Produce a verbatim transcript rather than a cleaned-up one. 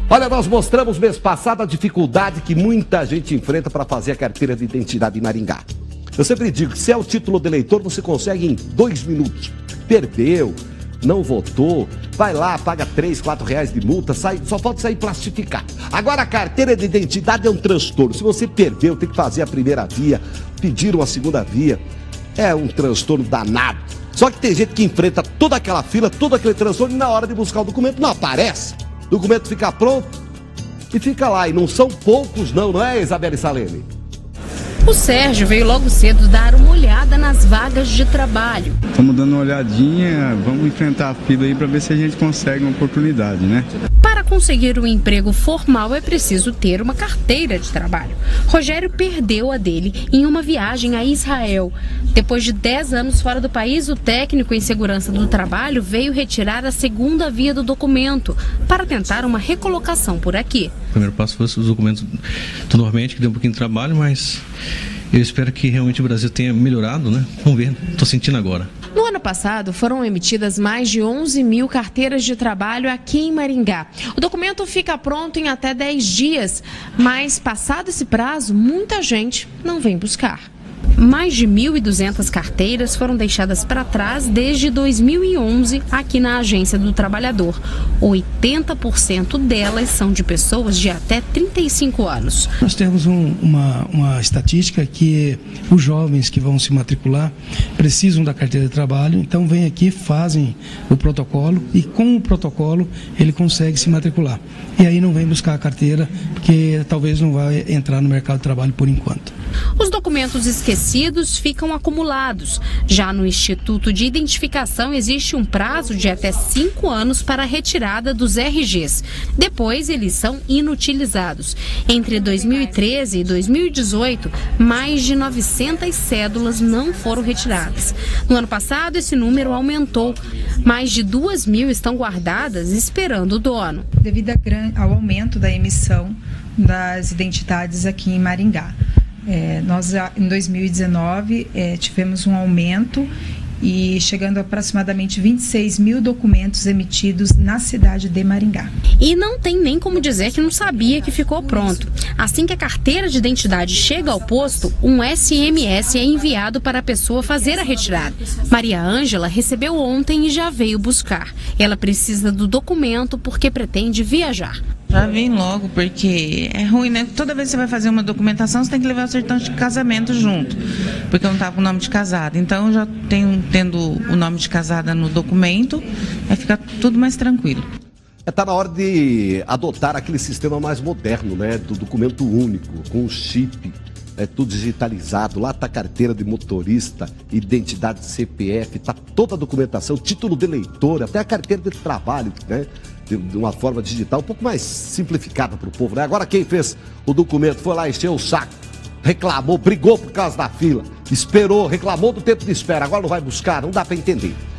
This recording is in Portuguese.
Olha, nós mostramos mês passado a dificuldade que muita gente enfrenta para fazer a carteira de identidade em Maringá. Eu sempre digo que se é o título de eleitor, você consegue em dois minutos. Perdeu, não votou, vai lá, paga três, quatro reais de multa, sai, só falta sair plastificado. Agora a carteira de identidade é um transtorno. Se você perdeu, tem que fazer a primeira via, pedir uma segunda via. É um transtorno danado. Só que tem gente que enfrenta toda aquela fila, todo aquele transtorno e na hora de buscar o documento não aparece. O documento fica pronto e fica lá. E não são poucos não, não é, Isabelle Saleme? O Sérgio veio logo cedo dar uma olhada nas vagas de trabalho. Estamos dando uma olhadinha, vamos enfrentar a fila aí para ver se a gente consegue uma oportunidade, né? Para conseguir um emprego formal é preciso ter uma carteira de trabalho. Rogério perdeu a dele em uma viagem a Israel. Depois de dez anos fora do país, o técnico em segurança do trabalho veio retirar a segunda via do documento para tentar uma recolocação por aqui. O primeiro passo fosse os documentos do normalmente, que deu um pouquinho de trabalho, mas eu espero que realmente o Brasil tenha melhorado, né? Vamos ver, estou sentindo agora. No ano passado, foram emitidas mais de onze mil carteiras de trabalho aqui em Maringá. O documento fica pronto em até dez dias, mas passado esse prazo, muita gente não vem buscar. Mais de mil e duzentas carteiras foram deixadas para trás desde dois mil e onze aqui na Agência do Trabalhador. oitenta por cento delas são de pessoas de até trinta e cinco anos. Nós temos um, uma, uma estatística que os jovens que vão se matricular precisam da carteira de trabalho, então vêm aqui, fazem o protocolo e com o protocolo ele consegue se matricular. E aí não vem buscar a carteira porque talvez não vai entrar no mercado de trabalho por enquanto. Os documentos esquecidos ficam acumulados. Já no Instituto de Identificação existe um prazo de até cinco anos para a retirada dos R Gs. Depois, eles são inutilizados. Entre dois mil e treze e dois mil e dezoito, mais de novecentas cédulas não foram retiradas. No ano passado, esse número aumentou. Mais de duas mil estão guardadas esperando o dono. Devido ao aumento da emissão das identidades aqui em Maringá. É, nós, em dois mil e dezenove, é, tivemos um aumento e chegando a aproximadamente vinte e seis mil documentos emitidos na cidade de Maringá. E não tem nem como dizer que não sabia que ficou pronto. Assim que a carteira de identidade chega ao posto, um S M S é enviado para a pessoa fazer a retirada. Maria Ângela recebeu ontem e já veio buscar. Ela precisa do documento porque pretende viajar. Já vem logo, porque é ruim, né? Toda vez que você vai fazer uma documentação, você tem que levar o certidão de casamento junto, porque eu não estava com o nome de casada. Então, eu já tenho tendo o nome de casada no documento, vai ficar tudo mais tranquilo. Está na hora de adotar aquele sistema mais moderno, né? Do documento único, com o chip, é tudo digitalizado. Lá está a carteira de motorista, identidade C P F, está toda a documentação, título de eleitor, até a carteira de trabalho, né? De, de uma forma digital, um pouco mais simplificada para o povo, né? Agora quem fez o documento foi lá, encheu o saco, reclamou, brigou por causa da fila, esperou, reclamou do tempo de espera, agora não vai buscar, não dá para entender.